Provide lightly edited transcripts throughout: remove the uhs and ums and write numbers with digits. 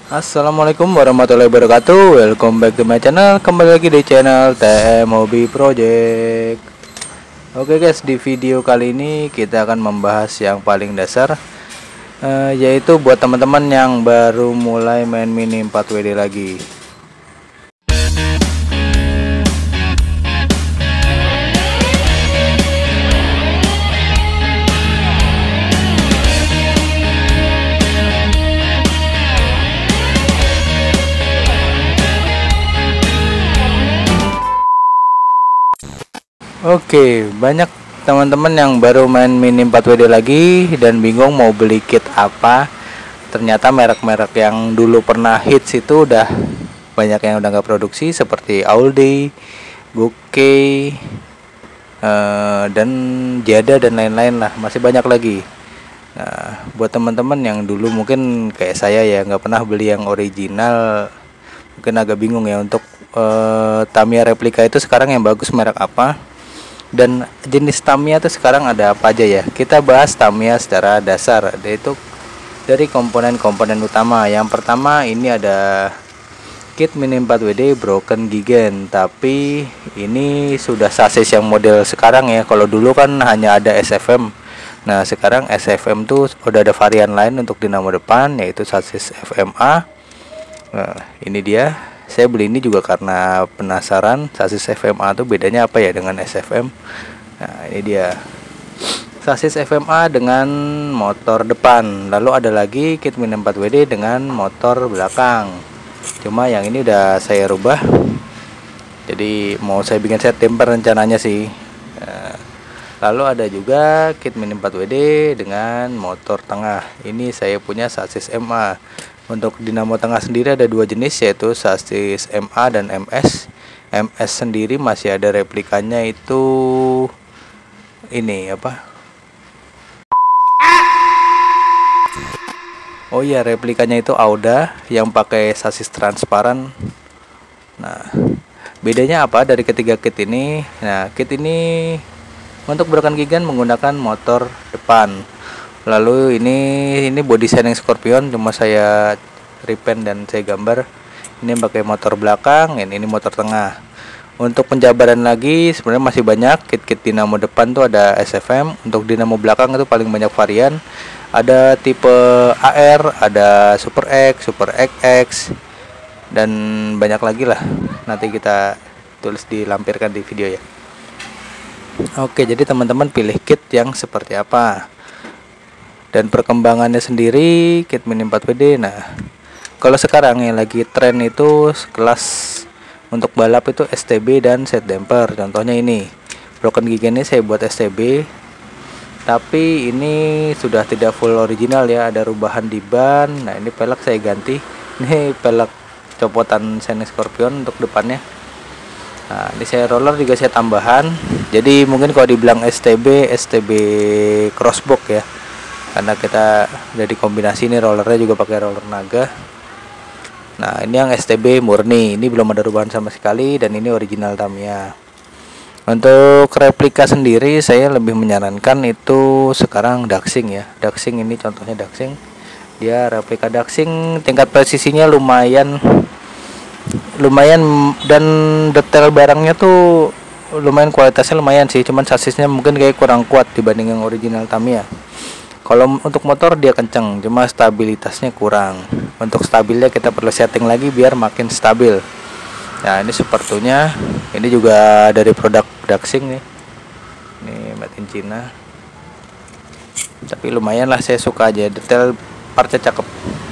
Assalamualaikum warahmatullahi wabarakatuh. Welcome back to my channel. Kembali lagi di channel TM Hobby Project. Oke guys, di video kali ini kita akan membahas yang paling dasar, yaitu buat teman-teman yang baru mulai main mini 4WD lagi. Oke, banyak teman-teman yang baru main mini 4WD lagi dan bingung mau beli kit apa. Ternyata merek-merek yang dulu pernah hits itu udah banyak yang udah nggak produksi, seperti Aldi, Gokey, dan Jada dan lain-lain lah. Masih banyak lagi. Nah, buat teman-teman yang dulu mungkin kayak saya ya nggak pernah beli yang original, mungkin agak bingung ya untuk Tamiya replika itu sekarang yang bagus merek apa. Dan jenis Tamiya itu sekarang ada apa aja ya? Kita bahas Tamiya secara dasar, yaitu dari komponen-komponen utama. Yang pertama ini ada kit mini 4WD Broken Gigan, tapi ini sudah sasis yang model sekarang ya. Kalau dulu kan hanya ada SFM. Nah, sekarang SFM tuh udah ada varian lain untuk dinamo depan, yaitu sasis FMA. Nah, ini dia. Saya beli ini juga karena penasaran sasis FMA tuh bedanya apa ya dengan SFM. Nah, ini dia sasis FMA dengan motor depan. Lalu ada lagi kit mini 4WD dengan motor belakang. Cuma yang ini udah saya rubah. Jadi mau saya bikin set temper rencananya sih. Nah, lalu ada juga kit mini 4WD dengan motor tengah. Ini saya punya sasis MA. Untuk dinamo tengah sendiri ada dua jenis, yaitu sasis MA dan MS. MS sendiri masih ada replikanya, itu ini apa? Oh iya, replikanya itu Auda yang pakai sasis transparan. Nah, bedanya apa dari ketiga kit ini? Nah, kit ini untuk Broken Gigan menggunakan motor depan. Lalu ini body shining Scorpion, cuma saya repaint dan saya gambar. Ini pakai motor belakang, ini motor tengah. Untuk penjabaran lagi sebenarnya masih banyak. Kit-kit dinamo depan tuh ada SFM. Untuk dinamo belakang itu paling banyak varian. Ada tipe AR, ada Super X, Super XX, dan banyak lagi lah. Nanti kita tulis dilampirkan di video ya. Oke, jadi teman-teman pilih kit yang seperti apa. Dan perkembangannya sendiri kit mini 4WD. Nah, kalau sekarang yang lagi tren itu kelas untuk balap itu STB dan set damper. Contohnya ini Broken Gigan, ini saya buat STB, tapi ini sudah tidak full original ya, ada rubahan di ban. Nah, ini pelek saya ganti. Ini pelek copotan Shining Scorpion untuk depannya. Nah, ini saya roller juga saya tambahan. Jadi mungkin kalau dibilang STB crossbox ya, karena kita udah dikombinasi, ini rollernya juga pakai roller naga. Nah, ini yang STB murni, ini belum ada perubahan sama sekali, dan ini original Tamiya. Untuk replika sendiri saya lebih menyarankan itu sekarang Daxing ya. Daxing ini contohnya Daxing, dia replika Daxing, tingkat presisinya lumayan dan detail barangnya tuh lumayan, kualitasnya lumayan sih. Cuman sasisnya mungkin kayak kurang kuat dibanding yang original Tamiya. Kalau untuk motor dia kenceng, cuma stabilitasnya kurang. Untuk stabilnya kita perlu setting lagi biar makin stabil. Nah, ini sepertinya ini juga dari produk Daxing nih. Ini made in China. Tapi lumayan lah, saya suka aja, detail partnya cakep.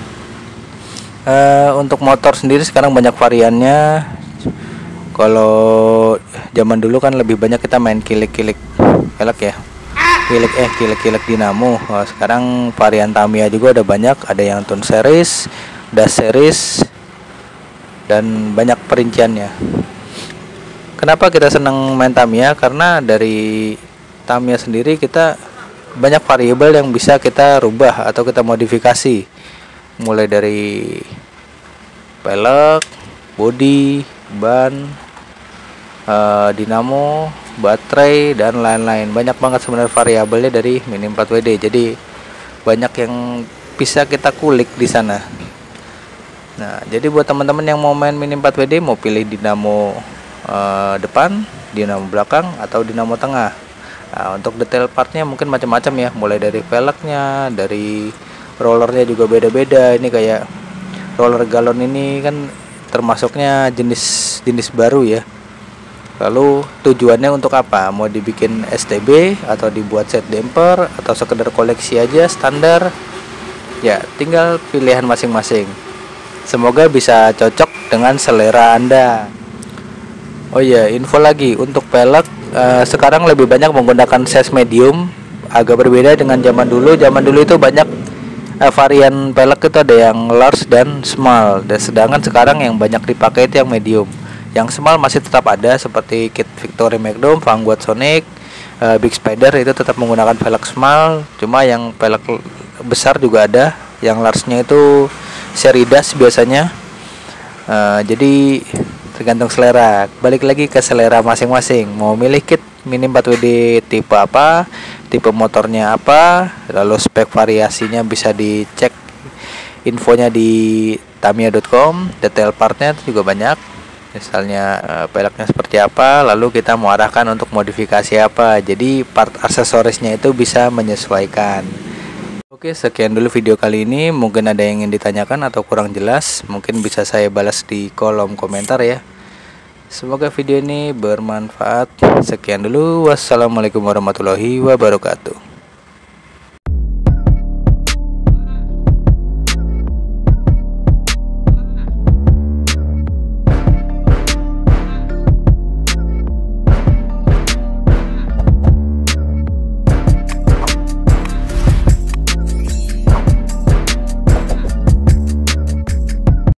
Untuk motor sendiri sekarang banyak variannya. Kalau zaman dulu kan lebih banyak kita main kilik-kilik pelek ya. Kilik dinamo. Sekarang varian Tamiya juga ada banyak, ada yang Tune series, Dash series, dan banyak perinciannya. Kenapa kita senang main Tamiya? Karena dari Tamiya sendiri kita banyak variabel yang bisa kita rubah atau kita modifikasi, mulai dari pelek, body, ban, dinamo, baterai, dan lain-lain. Banyak banget sebenarnya variabelnya dari mini 4WD. Jadi banyak yang bisa kita kulik di sana. Nah, jadi buat teman-teman yang mau main Mini 4WD, mau pilih dinamo depan, dinamo belakang, atau dinamo tengah. Nah, untuk detail partnya mungkin macam-macam ya, mulai dari velgnya, dari rollernya juga beda-beda. Ini kayak roller galon ini kan termasuknya jenis baru ya. Lalu tujuannya untuk apa? Mau dibikin STB atau dibuat set damper atau sekedar koleksi aja standar? Ya, tinggal pilihan masing-masing. Semoga bisa cocok dengan selera Anda. Oh iya, info lagi untuk pelek sekarang lebih banyak menggunakan size medium, agak berbeda dengan zaman dulu. Zaman dulu itu banyak varian pelek itu ada yang large dan small. Dan sedangkan sekarang yang banyak dipakai itu yang medium. Yang small masih tetap ada seperti kit Victory Magnum, Vanguard Sonic, Big Spider itu tetap menggunakan velg small. Cuma yang pelek besar juga ada. Yang large-nya itu seri das biasanya. Jadi tergantung selera. Balik lagi ke selera masing-masing. Mau milih kit Mini 4WD tipe apa, tipe motornya apa, lalu spek variasinya bisa dicek infonya di tamiya.com. Detail partnya juga banyak. Misalnya peleknya seperti apa, lalu kita mau arahkan untuk modifikasi apa. Jadi part aksesorisnya itu bisa menyesuaikan. Oke, sekian dulu video kali ini. Mungkin ada yang ingin ditanyakan atau kurang jelas, mungkin bisa saya balas di kolom komentar ya. Semoga video ini bermanfaat. Sekian dulu. Wassalamualaikum warahmatullahi wabarakatuh.